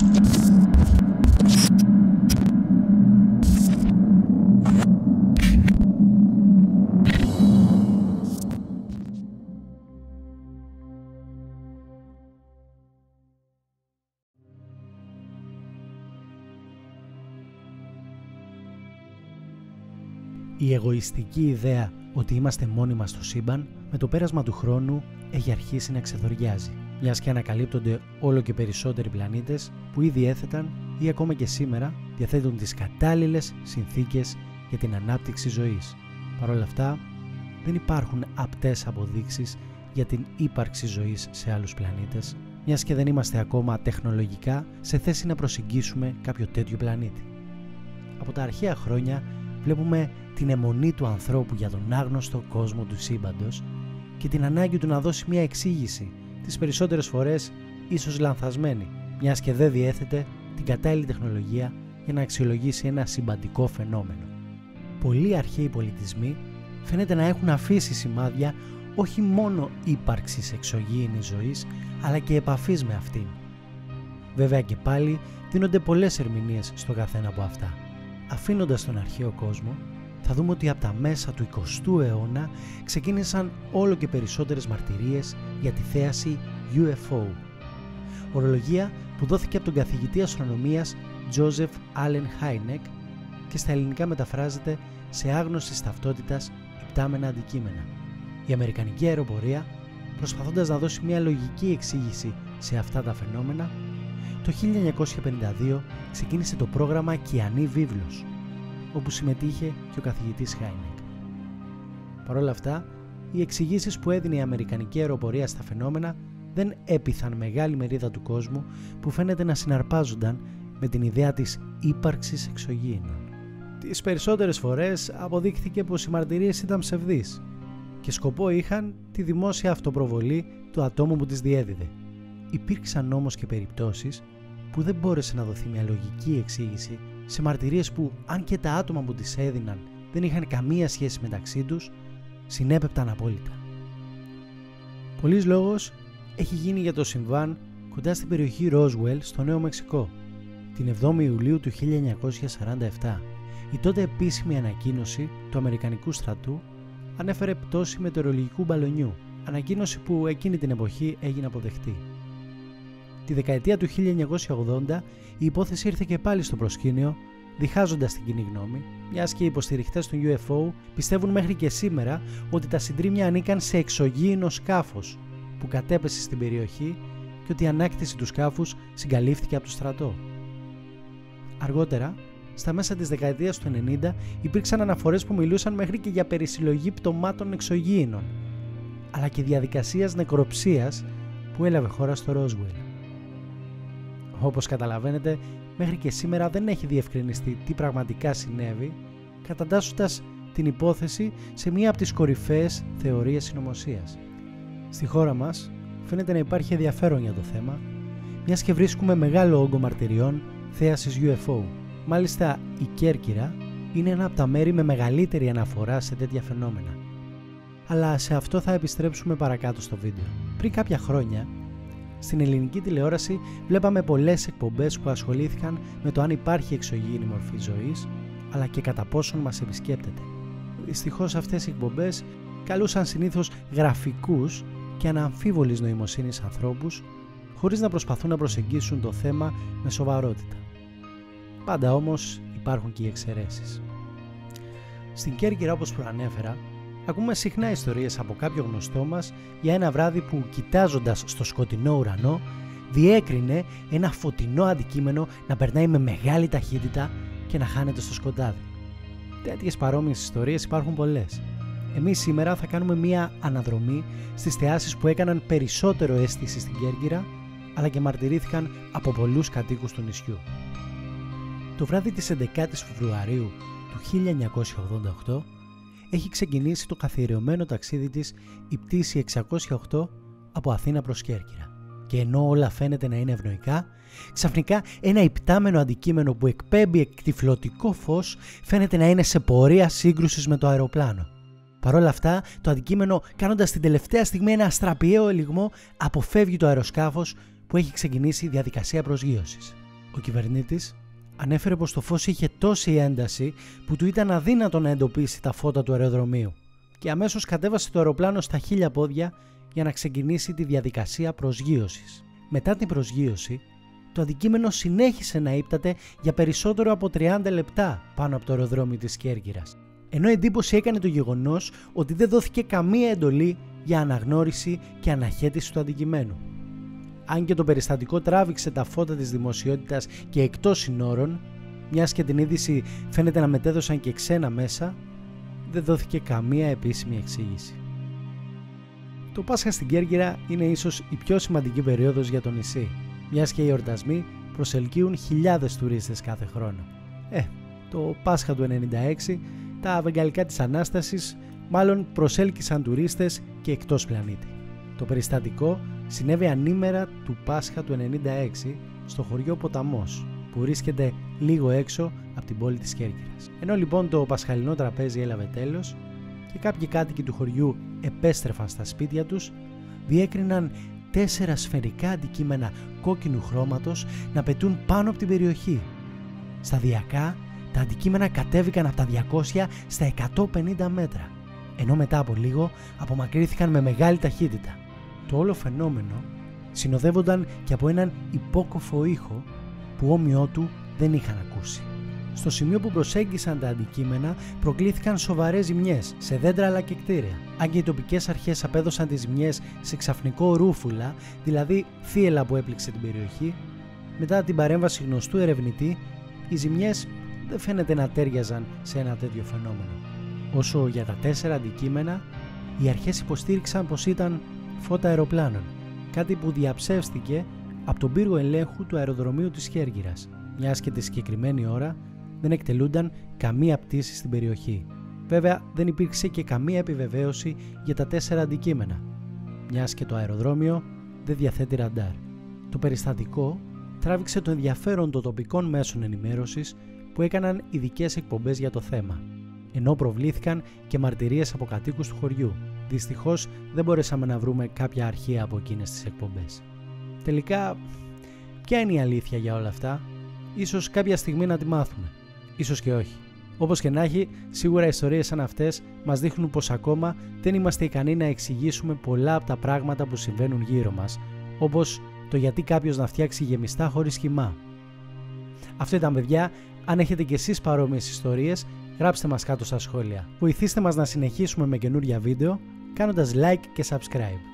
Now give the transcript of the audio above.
Η εγωιστική ιδέα ότι είμαστε μόνοι μας στο σύμπαν, με το πέρασμα του χρόνου έχει αρχίσει να ξεδωριάζει, μιας και ανακαλύπτονται όλο και περισσότεροι πλανήτες που ήδη έθεταν ή ακόμα και σήμερα διαθέτουν τις κατάλληλες συνθήκες για την ανάπτυξη ζωής. Παρ' όλα αυτά, δεν υπάρχουν απτές αποδείξεις για την ύπαρξη ζωής σε άλλους πλανήτες, μιας και δεν είμαστε ακόμα τεχνολογικά σε θέση να προσεγγίσουμε κάποιο τέτοιο πλανήτη. Από τα αρχαία χρόνια βλέπουμε την αιμονή του ανθρώπου για τον άγνωστο κόσμο του σύμπαντος και την ανάγκη του να δώσει μια εξήγηση, τις περισσότερες φορές ίσως λανθασμένη, μιας και δεν διέθετε την κατάλληλη τεχνολογία για να αξιολογήσει ένα συμπαντικό φαινόμενο. Πολλοί αρχαίοι πολιτισμοί φαίνεται να έχουν αφήσει σημάδια όχι μόνο ύπαρξης εξωγήινης ζωής, αλλά και επαφής με αυτήν. Βέβαια και πάλι δίνονται πολλές ερμηνείες στο καθένα από αυτά. Αφήνοντας τον αρχαίο κόσμο, θα δούμε ότι από τα μέσα του 20ου αιώνα ξεκίνησαν όλο και περισσότερες μαρτυρίες για τη θέαση UFO. Ορολογία που δόθηκε από τον καθηγητή αστρονομίας Joseph Allen Hynek και στα ελληνικά μεταφράζεται σε άγνωστης ταυτότητας υπτάμενα αντικείμενα. Η Αμερικανική αεροπορία, προσπαθώντας να δώσει μια λογική εξήγηση σε αυτά τα φαινόμενα, το 1952 ξεκίνησε το πρόγραμμα Κιανή Βίβλος, όπου συμμετείχε και ο καθηγητής Hynek. Παρ' όλα αυτά, οι εξηγήσεις που έδινε η Αμερικανική αεροπορία στα φαινόμενα δεν έπειθαν μεγάλη μερίδα του κόσμου που φαίνεται να συναρπάζονταν με την ιδέα της ύπαρξης εξωγήινων. Τις περισσότερες φορές αποδείχθηκε πως οι μαρτυρίες ήταν ψευδείς και σκοπό είχαν τη δημόσια αυτοπροβολή του ατόμου που τις διέδιδε. Υπήρξαν όμως και περιπτώσεις που δεν μπόρεσε να δοθεί μια λογική εξήγηση σε μαρτυρίες που, αν και τα άτομα που τις έδιναν δεν είχαν καμία σχέση μεταξύ τους, συνέπεπταν απόλυτα. Πολλής λόγος έχει γίνει για το συμβάν κοντά στην περιοχή Roswell στο Νέο Μεξικό, την 7η Ιουλίου του 1947. Η τότε επίσημη ανακοίνωση του Αμερικανικού στρατού ανέφερε πτώση μετεωρολογικού μπαλονιού, ανακοίνωση που εκείνη την εποχή έγινε αποδεκτή. Τη δεκαετία του 1980 η υπόθεση ήρθε και πάλι στο προσκήνιο, διχάζοντας την κοινή γνώμη, μιας και οι υποστηριχτές των UFO πιστεύουν μέχρι και σήμερα ότι τα συντρίμμια ανήκαν σε εξωγήινο σκάφος που κατέπεσε στην περιοχή και ότι η ανάκτηση του σκάφους συγκαλύφθηκε από το στρατό. Αργότερα, στα μέσα της δεκαετίας του 90, υπήρξαν αναφορές που μιλούσαν μέχρι και για περισυλλογή πτωμάτων εξωγήινων, αλλά και διαδικασίας νεκροψίας που έλαβε χώρα στο Roswell. Όπως καταλαβαίνετε, μέχρι και σήμερα δεν έχει διευκρινιστεί τι πραγματικά συνέβη, κατατάσσοντας την υπόθεση σε μία από τις κορυφαίες θεωρίες συνωμοσίας. Στη χώρα μας φαίνεται να υπάρχει ενδιαφέρον για το θέμα, μιας και βρίσκουμε μεγάλο όγκο μαρτυριών θέασης UFO. Μάλιστα, η Κέρκυρα είναι ένα από τα μέρη με μεγαλύτερη αναφορά σε τέτοια φαινόμενα. Αλλά σε αυτό θα επιστρέψουμε παρακάτω στο βίντεο. Πριν κάποια χρόνια, στην ελληνική τηλεόραση βλέπαμε πολλές εκπομπές που ασχολήθηκαν με το αν υπάρχει εξωγήινη μορφή ζωής, αλλά και κατά πόσον μας επισκέπτεται. Δυστυχώς αυτές οι εκπομπές καλούσαν συνήθως γραφικούς και αναμφίβολης νοημοσύνης ανθρώπους, χωρίς να προσπαθούν να προσεγγίσουν το θέμα με σοβαρότητα. Πάντα όμως υπάρχουν και οι εξαιρέσεις. Στην Κέρκυρα, όπως προανέφερα, ακούμε συχνά ιστορίες από κάποιο γνωστό μας για ένα βράδυ που, κοιτάζοντας στο σκοτεινό ουρανό, διέκρινε ένα φωτεινό αντικείμενο να περνάει με μεγάλη ταχύτητα και να χάνεται στο σκοτάδι. Τέτοιες παρόμοιες ιστορίες υπάρχουν πολλές. Εμείς σήμερα θα κάνουμε μία αναδρομή στις θεάσεις που έκαναν περισσότερο αίσθηση στην Κέρκυρα, αλλά και μαρτυρήθηκαν από πολλούς κατοίκους του νησιού. Το βράδυ της 11ης Φεβρουαρίου του 1988 έχει ξεκινήσει το καθιερωμένο ταξίδι της η πτήση 608 από Αθήνα προς Κέρκυρα. Και ενώ όλα φαίνεται να είναι ευνοϊκά, ξαφνικά ένα υπτάμενο αντικείμενο που εκπέμπει εκτυφλωτικό φως φαίνεται να είναι σε πορεία σύγκρουσης με το αεροπλάνο. Παρ' όλα αυτά, το αντικείμενο, κάνοντας την τελευταία στιγμή ένα αστραπιαίο ελιγμό, αποφεύγει το αεροσκάφος που έχει ξεκινήσει η διαδικασία προσγείωσης. Ο κυβερνήτης ανέφερε πως το φως είχε τόση ένταση που του ήταν αδύνατο να εντοπίσει τα φώτα του αεροδρομίου και αμέσως κατέβασε το αεροπλάνο στα 1000 πόδια για να ξεκινήσει τη διαδικασία προσγείωσης. Μετά την προσγείωση, το αντικείμενο συνέχισε να ύπταται για περισσότερο από 30 λεπτά πάνω από το αεροδρόμιο της Κέρκυρας. Ενώ εντύπωση έκανε το γεγονός ότι δεν δόθηκε καμία εντολή για αναγνώριση και αναχέτηση του αντικειμένου. Αν και το περιστατικό τράβηξε τα φώτα της δημοσιότητας και εκτός συνόρων, μιας και την είδηση φαίνεται να μετέδωσαν και ξένα μέσα, δεν δόθηκε καμία επίσημη εξήγηση. Το Πάσχα στην Κέρκυρα είναι ίσως η πιο σημαντική περίοδος για το νησί, μιας και οι εορτασμοί προσελκύουν χιλιάδες τουρίστες κάθε χρόνο. Το Πάσχα του 1996, τα βεγγαλικά της Ανάστασης μάλλον προσέλκυσαν τουρίστες και εκτός πλανήτη. Το περιστατικό συνέβη ανήμερα του Πάσχα του 1996 στο χωριό Ποταμός, που βρίσκεται λίγο έξω από την πόλη της Κέρκυρας. Ενώ λοιπόν το πασχαλινό τραπέζι έλαβε τέλος και κάποιοι κάτοικοι του χωριού επέστρεφαν στα σπίτια τους, διέκριναν 4 σφαιρικά αντικείμενα κόκκινου χρώματος να πετούν πάνω από την περιοχή. Σταδιακά τα αντικείμενα κατέβηκαν από τα 200 στα 150 μέτρα, ενώ μετά από λίγο απομακρύνθηκαν με μεγάλη ταχύτητα. Το όλο φαινόμενο συνοδεύονταν και από έναν υπόκοφο ήχο που όμοιό του δεν είχαν ακούσει. Στο σημείο που προσέγγισαν τα αντικείμενα προκλήθηκαν σοβαρές ζημιές σε δέντρα αλλά και κτίρια. Αν και οι τοπικές αρχές απέδωσαν τις ζημιές σε ξαφνικό ρούφουλα, δηλαδή θύελλα που έπληξε την περιοχή, μετά την παρέμβαση γνωστού ερευνητή, οι ζημιές δεν φαίνεται να τέριαζαν σε ένα τέτοιο φαινόμενο. Όσο για τα 4 αντικείμενα, οι αρχές υποστήριξαν πως ήταν φώτα αεροπλάνων, κάτι που διαψεύστηκε από τον πύργο ελέγχου του αεροδρομίου της Κέρκυρας, μιας και τη συγκεκριμένη ώρα δεν εκτελούνταν καμία πτήση στην περιοχή. Βέβαια, δεν υπήρξε και καμία επιβεβαίωση για τα 4 αντικείμενα, μιας και το αεροδρόμιο δεν διαθέτει ραντάρ. Το περιστατικό τράβηξε το ενδιαφέρον των τοπικών μέσων ενημέρωσης που έκαναν ειδικές εκπομπές για το θέμα, ενώ προβλήθηκαν και μαρτυρίες από κατοίκους του χωριού. Δυστυχώς δεν μπορέσαμε να βρούμε κάποια αρχεία από εκείνες τις εκπομπές. Τελικά, ποια είναι η αλήθεια για όλα αυτά? Ίσως κάποια στιγμή να τη μάθουμε, ίσως και όχι. Όπως και να έχει, σίγουρα ιστορίες σαν αυτές μας δείχνουν πως ακόμα δεν είμαστε ικανοί να εξηγήσουμε πολλά από τα πράγματα που συμβαίνουν γύρω μας, όπως το γιατί κάποιος να φτιάξει γεμιστά χωρίς χυμά. Αυτό ήταν, παιδιά. Αν έχετε κι εσείς παρόμοιες ιστορίες, γράψτε μας κάτω στα σχόλια. Βοηθήστε μας να συνεχίσουμε με καινούρια βίντεο κάνοντας like και subscribe.